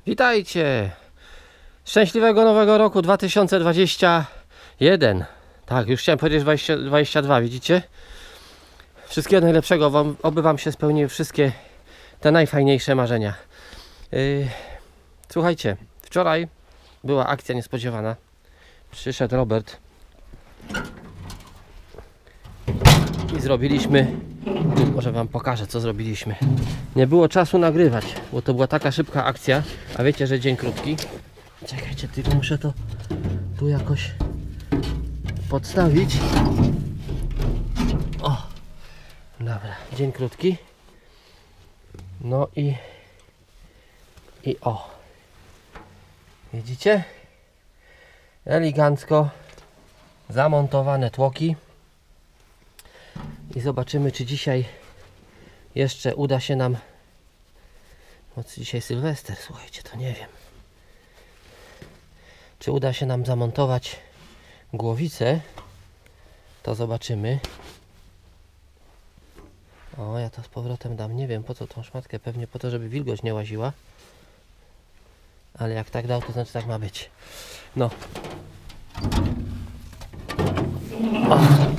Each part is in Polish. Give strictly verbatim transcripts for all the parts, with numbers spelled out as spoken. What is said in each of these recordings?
Witajcie! Szczęśliwego nowego roku dwa tysiące dwudziestego pierwszego. Tak, już chciałem powiedzieć dwadzieścia, dwadzieścia dwa, widzicie? Wszystkiego najlepszego, wam, oby wam się spełniły wszystkie te najfajniejsze marzenia. Yy, słuchajcie, wczoraj była akcja niespodziewana. Przyszedł Robert i zrobiliśmy, może wam pokażę, co zrobiliśmy. Nie było czasu nagrywać, bo to była taka szybka akcja, a wiecie, że dzień krótki. Czekajcie, tylko muszę to tu jakoś podstawić. O, dobra, dzień krótki. No i i o, widzicie? Elegancko zamontowane tłoki. I zobaczymy, czy dzisiaj jeszcze uda się nam, no dzisiaj Sylwester, słuchajcie, to nie wiem, czy uda się nam zamontować głowicę. To zobaczymy. O, ja to z powrotem dam, nie wiem po co tą szmatkę, pewnie po to, żeby wilgoć nie łaziła, ale jak tak dał, to znaczy tak ma być. No. O.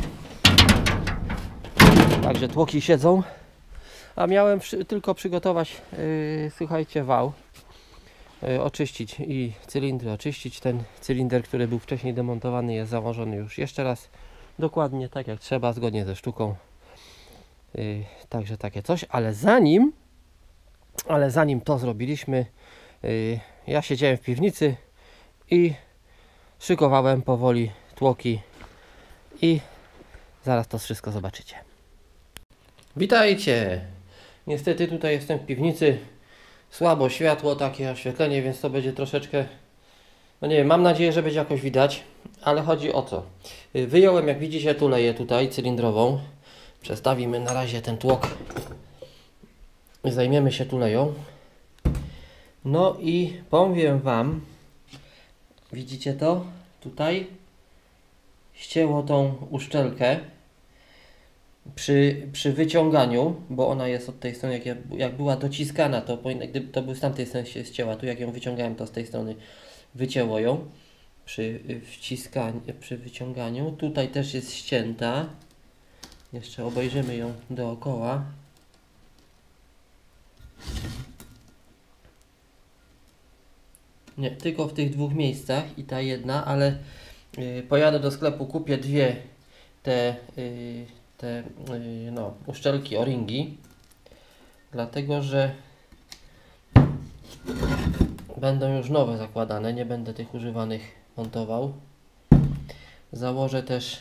Także tłoki siedzą, a miałem przy, tylko przygotować, yy, słuchajcie, wał, yy, oczyścić i cylindry oczyścić. Ten cylinder, który był wcześniej demontowany, jest założony już jeszcze raz dokładnie tak jak trzeba, zgodnie ze sztuką. Yy, także takie coś, ale zanim ale zanim to zrobiliśmy, yy, ja siedziałem w piwnicy i szykowałem powoli tłoki i zaraz to wszystko zobaczycie. Witajcie! Niestety tutaj jestem w piwnicy, słabo światło, takie oświetlenie, więc to będzie troszeczkę, no nie wiem, mam nadzieję, że będzie jakoś widać, ale chodzi o co. Wyjąłem, jak widzicie, tuleję tutaj cylindrową. Przestawimy na razie ten tłok, zajmiemy się tuleją. No i powiem wam, widzicie to? Tutaj ścięło tą uszczelkę przy, przy wyciąganiu, bo ona jest od tej strony, jak, ja, jak była dociskana, to powinna, gdyby to był z tamtej strony się ścięła, tu jak ją wyciągałem, to z tej strony wycięło ją przy wciskaniu, przy wyciąganiu. Tutaj też jest ścięta. Jeszcze obejrzymy ją dookoła. Nie, tylko w tych dwóch miejscach i ta jedna, ale yy, pojadę do sklepu, kupię dwie te, yy, te yy, no, uszczelki, o-ringi, dlatego że będą już nowe zakładane, nie będę tych używanych montował. Założę też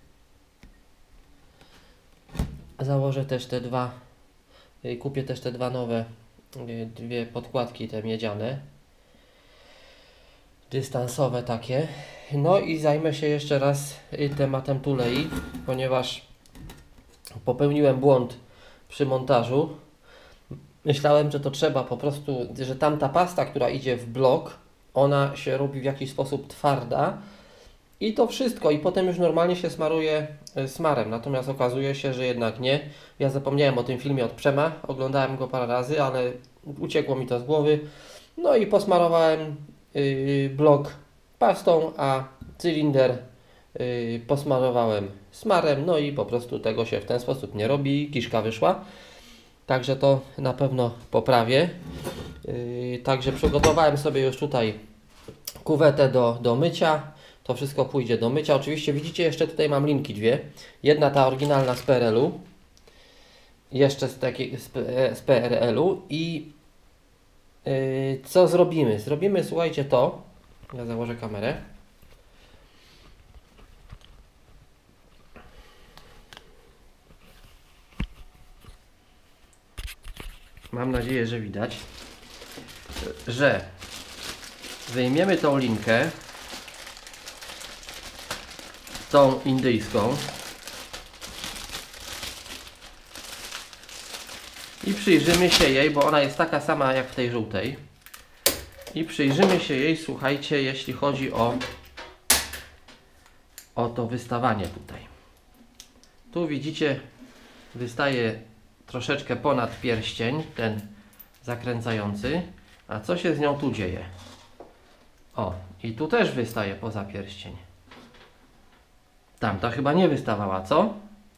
założę też te dwa, yy, kupię też te dwa nowe, yy, dwie podkładki te miedziane, dystansowe takie. No i zajmę się jeszcze raz tematem tulei, ponieważ popełniłem błąd przy montażu. Myślałem, że to trzeba po prostu, że tamta pasta, która idzie w blok, ona się robi w jakiś sposób twarda i to wszystko, i potem już normalnie się smaruje smarem. Natomiast okazuje się, że jednak nie. Ja zapomniałem o tym filmie od Przema, oglądałem go parę razy, ale uciekło mi to z głowy. No i posmarowałem yy, blok pastą, a cylinder yy, posmarowałem smarem, no i po prostu tego się w ten sposób nie robi, kiszka wyszła. Także to na pewno poprawię. Yy, także przygotowałem sobie już tutaj kuwetę do, do mycia. To wszystko pójdzie do mycia. Oczywiście widzicie, jeszcze tutaj mam linki dwie. Jedna ta oryginalna z P R L u. Jeszcze z, takiej, z P R L u. I yy, co zrobimy? Zrobimy, słuchajcie, to. Ja założę kamerę. Mam nadzieję, że widać, że wyjmiemy tą linkę, tą indyjską, i przyjrzymy się jej, bo ona jest taka sama jak w tej żółtej, i przyjrzymy się jej, słuchajcie, jeśli chodzi o o to wystawanie tutaj. Tu widzicie, wystaje troszeczkę ponad pierścień, ten zakręcający, A co się z nią tu dzieje? O, i tu też wystaje poza pierścień. Tamta chyba nie wystawała, co?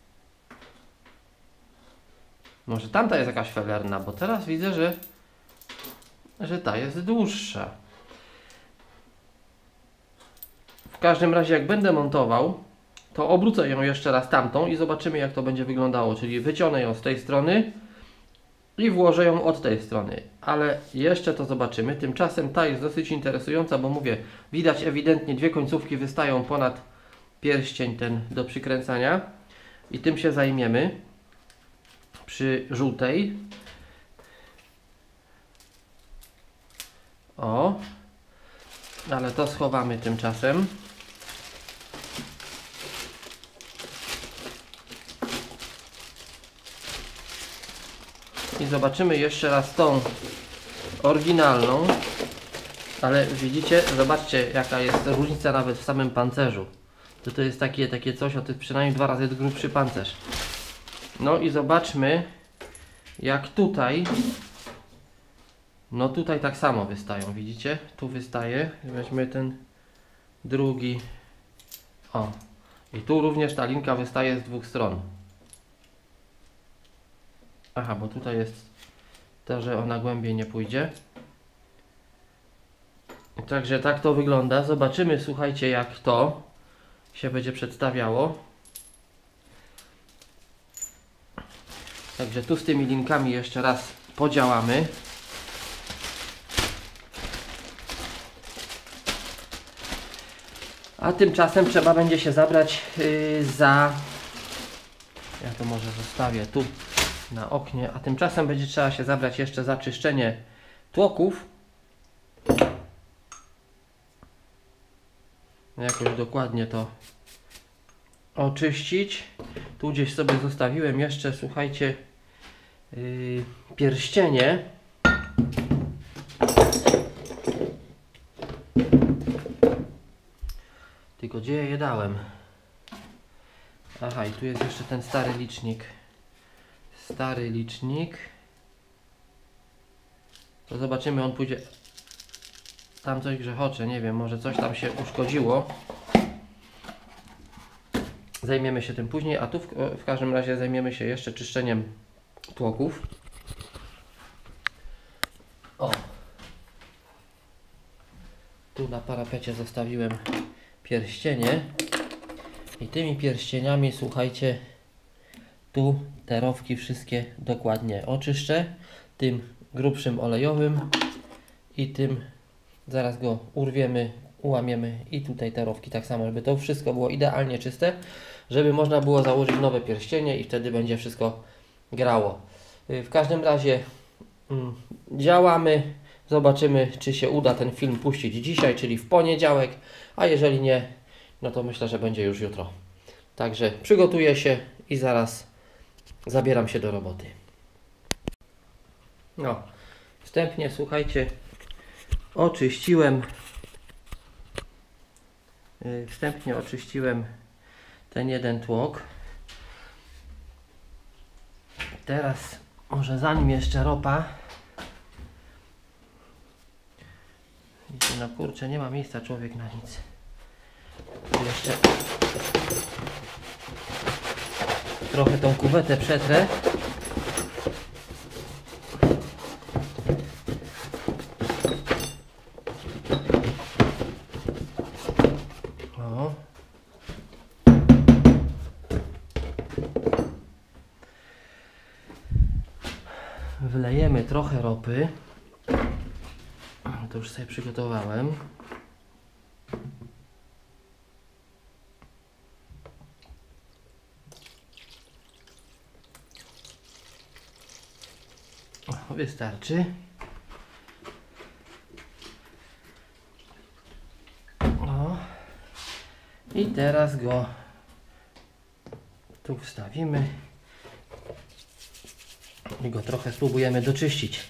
Może tamta jest jakaś felerna, bo teraz widzę, że, że ta jest dłuższa. W każdym razie jak będę montował, to obrócę ją jeszcze raz tamtą i zobaczymy, jak to będzie wyglądało. Czyli wyciągnę ją z tej strony i włożę ją od tej strony. Ale jeszcze to zobaczymy. Tymczasem ta jest dosyć interesująca, bo mówię, widać ewidentnie dwie końcówki wystają ponad pierścień ten do przykręcania. I tym się zajmiemy przy żółtej. O, ale to schowamy tymczasem. I zobaczymy jeszcze raz tą oryginalną. Ale widzicie, zobaczcie, jaka jest różnica nawet w samym pancerzu. To to jest takie, takie coś, o tym przynajmniej dwa razy grubszy pancerz. No i zobaczmy, jak tutaj. No tutaj tak samo wystają, widzicie? Tu wystaje. Weźmy ten drugi. O. I tu również ta linka wystaje z dwóch stron. Aha, bo tutaj jest to, że ona głębiej nie pójdzie. Także tak to wygląda. Zobaczymy, słuchajcie, jak to się będzie przedstawiało. Także tu z tymi linkami jeszcze raz podziałamy. A tymczasem trzeba będzie się zabrać yy, za... Ja to może zostawię tu na oknie. A tymczasem będzie trzeba się zabrać jeszcze za czyszczenie tłoków. Jakoś dokładnie to oczyścić. Tu gdzieś sobie zostawiłem jeszcze, słuchajcie, yy, pierścienie. Tylko gdzie ja je dałem? Aha, i tu jest jeszcze ten stary licznik. Stary licznik. To zobaczymy, on pójdzie... Tam coś grzechocze, nie wiem, może coś tam się uszkodziło. Zajmiemy się tym później, a tu w, w każdym razie zajmiemy się jeszcze czyszczeniem tłoków. O! Tu na parapecie zostawiłem pierścienie. I tymi pierścieniami, słuchajcie, tu te rowki wszystkie dokładnie oczyszczę. Tym grubszym olejowym i tym, zaraz go urwiemy, ułamiemy i tutaj te rowki tak samo, żeby to wszystko było idealnie czyste, żeby można było założyć nowe pierścienie i wtedy będzie wszystko grało. W każdym razie mm, działamy, zobaczymy, czy się uda ten film puścić dzisiaj, czyli w poniedziałek, a jeżeli nie, no to myślę, że będzie już jutro. Także przygotuję się i zaraz zabieram się do roboty. No, wstępnie, słuchajcie, oczyściłem yy, wstępnie oczyściłem ten jeden tłok. Teraz może zanim jeszcze ropa. Widzicie, no kurczę, nie ma miejsca człowiek na nic. Tu jeszcze trochę tą kuwetę przetrę. O. Wlejemy trochę ropy. To już sobie przygotowałem. O, wystarczy. O. I teraz go tu wstawimy i go trochę spróbujemy doczyścić.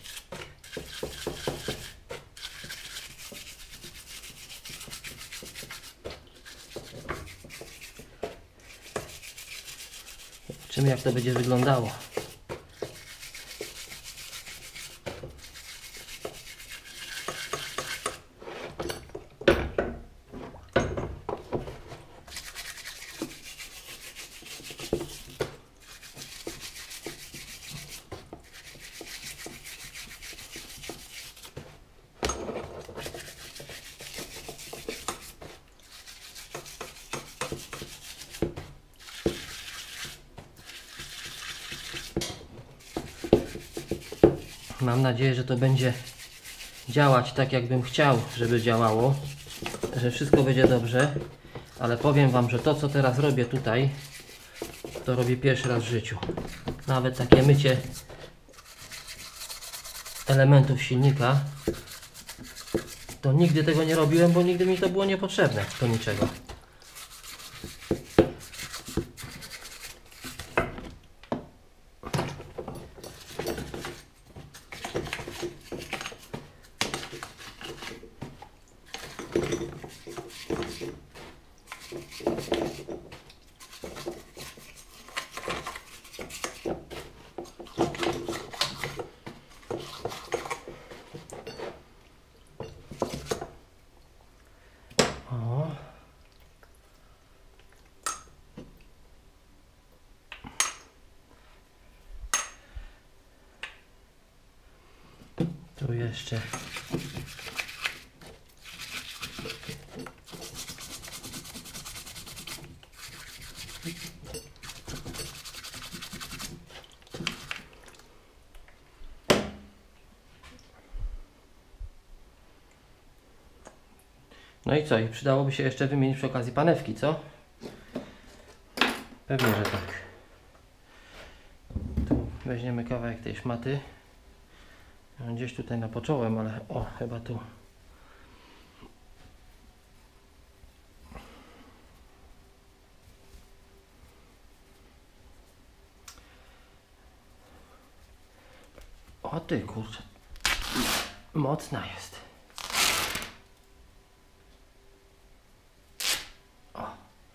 Zobaczymy, jak to będzie wyglądało. Mam nadzieję, że to będzie działać tak, jakbym chciał, żeby działało, że wszystko będzie dobrze, ale powiem Wam, że to, co teraz robię tutaj, to robię pierwszy raz w życiu. Nawet takie mycie elementów silnika, to nigdy tego nie robiłem, bo nigdy mi to było niepotrzebne do niczego. Tu jeszcze no i co? I przydałoby się jeszcze wymienić przy okazji panewki, co? Pewnie, że tak. Tu weźmiemy kawałek tej szmaty. Gdzieś tutaj napocząłem, ale o, chyba tu. O ty kurczę. Mocna jest. O.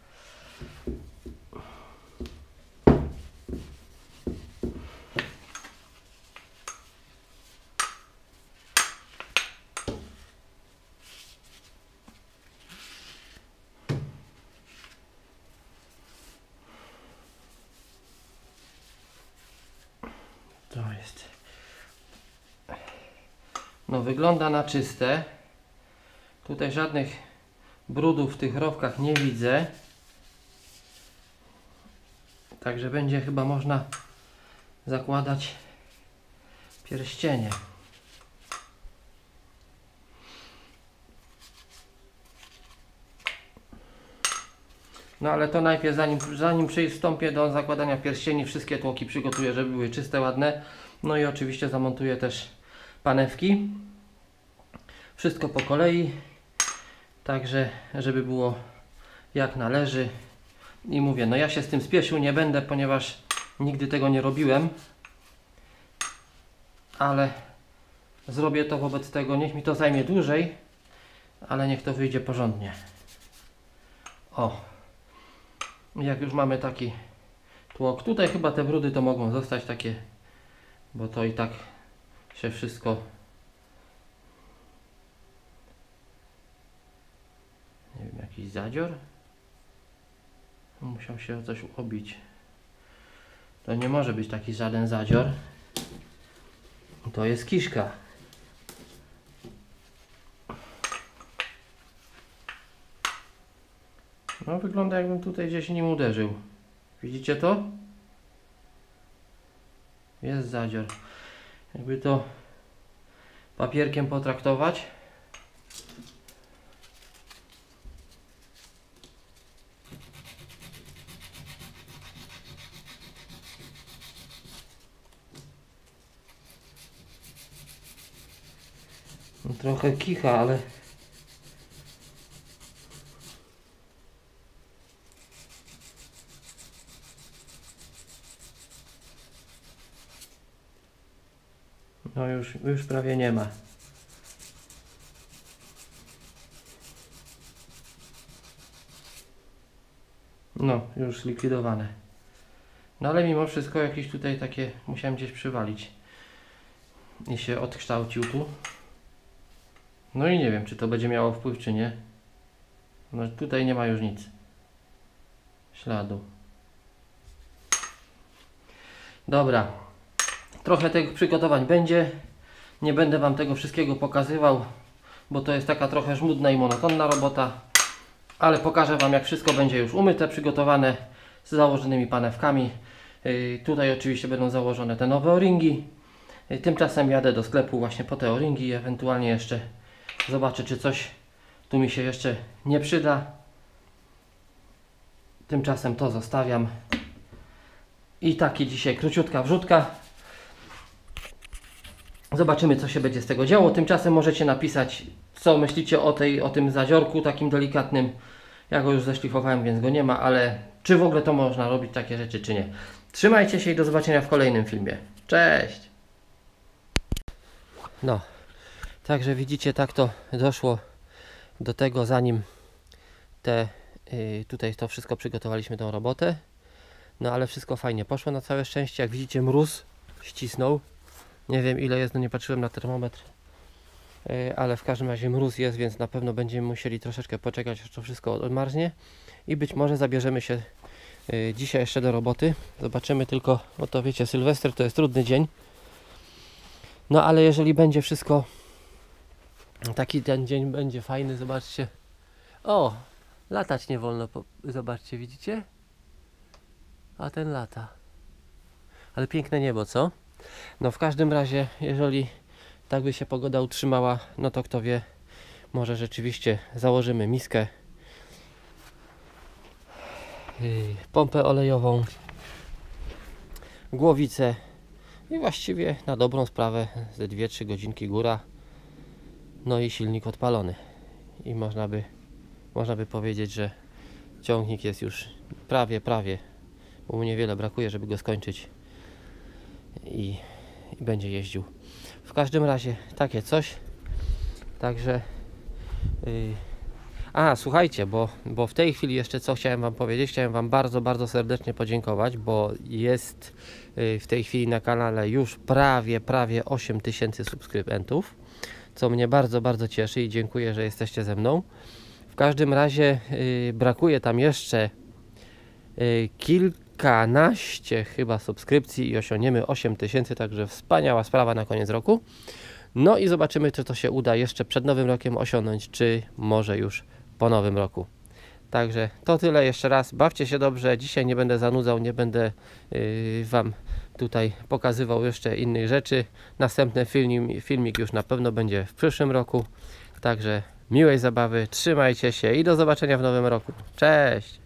To jest. No wygląda na czyste. Tutaj żadnych brudów w tych rowkach nie widzę. Także będzie chyba można zakładać pierścienie. No ale to najpierw, zanim, zanim przystąpię do zakładania pierścieni, wszystkie tłoki przygotuję, żeby były czyste, ładne. No i oczywiście zamontuję też panewki. Wszystko po kolei. Także, żeby było jak należy. I mówię, no ja się z tym spieszył nie będę, ponieważ nigdy tego nie robiłem. Ale zrobię to wobec tego, niech mi to zajmie dłużej, ale niech to wyjdzie porządnie. O. Jak już mamy taki tłok, tutaj chyba te brudy to mogą zostać takie, bo to i tak się wszystko nie wiem, jakiś zadzior musiał się o coś obić. To nie może być taki żaden zadzior, to jest kiszka. No wygląda, jakbym tutaj gdzieś nim uderzył. Widzicie to? Jest zadzior. Jakby to papierkiem potraktować. No, trochę kicha, ale no już, już prawie nie ma. No, już zlikwidowane. No ale mimo wszystko jakieś tutaj takie musiałem gdzieś przywalić. I się odkształcił tu. No i nie wiem, czy to będzie miało wpływ, czy nie. No tutaj nie ma już nic. Śladu. Dobra. Trochę tych przygotowań będzie. Nie będę Wam tego wszystkiego pokazywał, bo to jest taka trochę żmudna i monotonna robota. Ale pokażę Wam, jak wszystko będzie już umyte, przygotowane z założonymi panewkami. Yy, tutaj oczywiście będą założone te nowe o-ringi. Tymczasem jadę do sklepu właśnie po te o-ringi i ewentualnie jeszcze zobaczę, czy coś tu mi się jeszcze nie przyda. Tymczasem to zostawiam. I taki dzisiaj króciutka wrzutka. Zobaczymy, co się będzie z tego działo. Tymczasem możecie napisać, co myślicie o, tej, o tym zadziorku takim delikatnym. Ja go już zeszlifowałem, więc go nie ma, ale czy w ogóle to można robić takie rzeczy, czy nie. Trzymajcie się i do zobaczenia w kolejnym filmie. Cześć! No, także widzicie, tak to doszło do tego, zanim te, yy, tutaj to wszystko przygotowaliśmy, tą robotę. No ale wszystko fajnie poszło na całe szczęście. Jak widzicie, mróz ścisnął. Nie wiem ile jest, no nie patrzyłem na termometr. Yy, ale w każdym razie mróz jest, więc na pewno będziemy musieli troszeczkę poczekać, aż to wszystko odmarznie. I być może zabierzemy się yy, dzisiaj jeszcze do roboty. Zobaczymy tylko, bo to wiecie, Sylwester to jest trudny dzień. No ale jeżeli będzie wszystko, taki ten dzień będzie fajny, zobaczcie. O, latać nie wolno, zobaczcie, widzicie? A ten lata. Ale piękne niebo, co? No w każdym razie, jeżeli tak by się pogoda utrzymała, no to kto wie, może rzeczywiście założymy miskę, yy, pompę olejową, głowicę i właściwie na dobrą sprawę ze dwie trzy godzinki góra, no i silnik odpalony. I można by, można by powiedzieć, że ciągnik jest już prawie, prawie, bo mu niewiele brakuje, żeby go skończyć i, i będzie jeździł. W każdym razie takie coś. Także yy. A, słuchajcie, bo, bo w tej chwili jeszcze co chciałem wam powiedzieć, chciałem wam bardzo, bardzo serdecznie podziękować, bo jest yy, w tej chwili na kanale już prawie, prawie osiem tysięcy subskrybentów, co mnie bardzo, bardzo cieszy i dziękuję, że jesteście ze mną. W każdym razie yy, brakuje tam jeszcze yy, kilkanaście chyba subskrypcji i osiągniemy osiem tysięcy, także wspaniała sprawa na koniec roku. No i zobaczymy, czy to się uda jeszcze przed nowym rokiem osiągnąć, czy może już po nowym roku. Także to tyle jeszcze raz. Bawcie się dobrze. Dzisiaj nie będę zanudzał, nie będę yy, wam tutaj pokazywał jeszcze innych rzeczy. Następny film, filmik już na pewno będzie w przyszłym roku. Także miłej zabawy, trzymajcie się i do zobaczenia w nowym roku. Cześć!